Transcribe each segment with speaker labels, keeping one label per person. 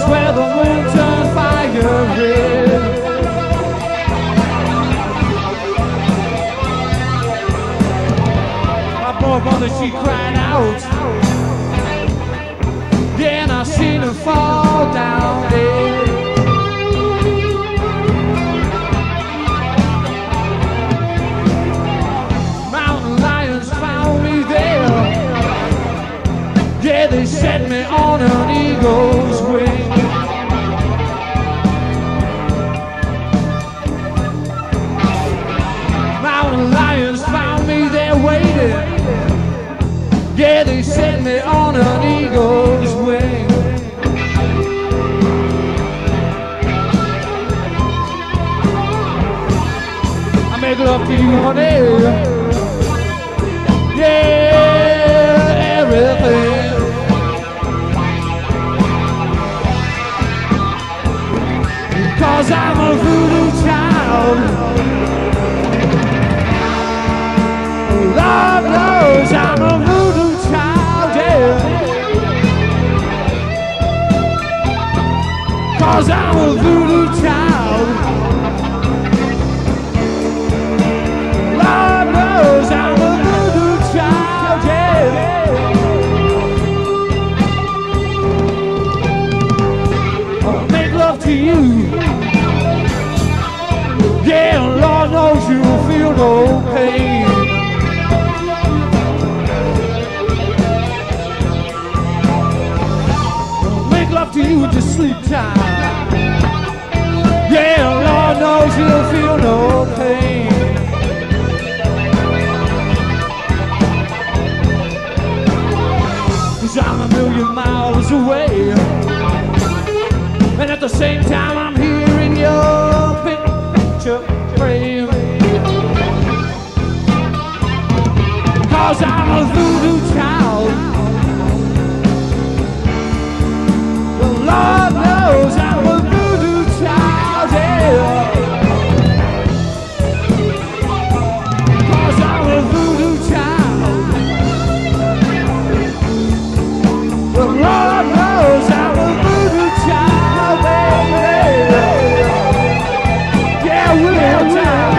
Speaker 1: where the moon turned fire red. My poor mother, she cried out. Then I seen her fall down dead. Mountain lions found me there. Yeah, they set me on an eagle's wing. Mountain lions found me there waiting. Yeah, they set me on an eagle's wing. I make love to you, honey. Yeah, everything. Cause I'm a voodoo child. Lord knows I'm a voodoo child, yeah. Cause I'm a voodoo child. Lord knows I'm a voodoo child, yeah. I'll make love to you. Yeah, Lord knows you'll feel no pain. Make love to you at your sleep time. Yeah, Lord knows you'll feel no pain. Cause I'm a million miles away, and at the same time I'm here in your picture frame. Cause I'm a voodoo child. The Lord knows I'm a voodoo child, yeah. Cause I'm a voodoo child. The Lord knows I'm a voodoo child, baby. Yeah, we're time.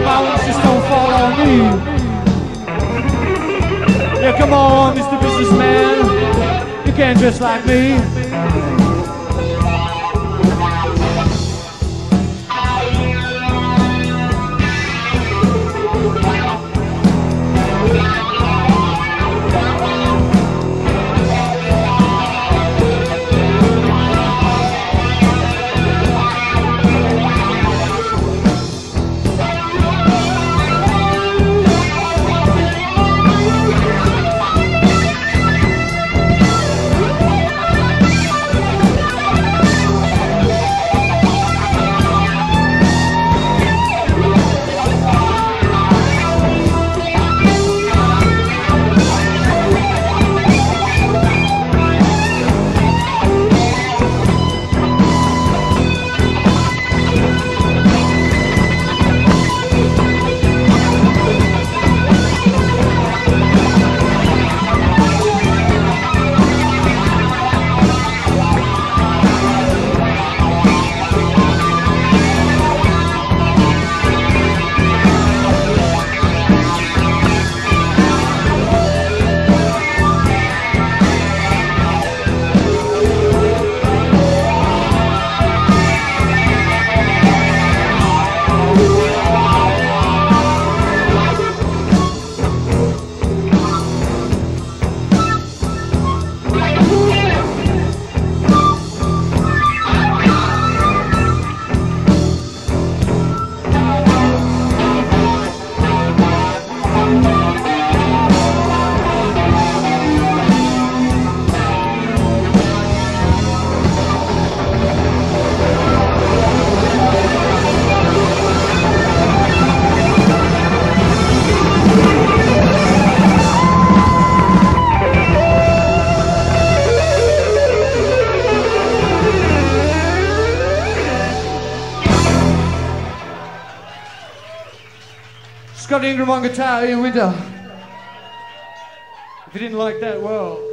Speaker 1: my bones just don't fall on me. Yeah, come on, Mr. Businessman, you can't dress like me. Scott Ingram on guitar, Ian Winter. If you didn't like that, well...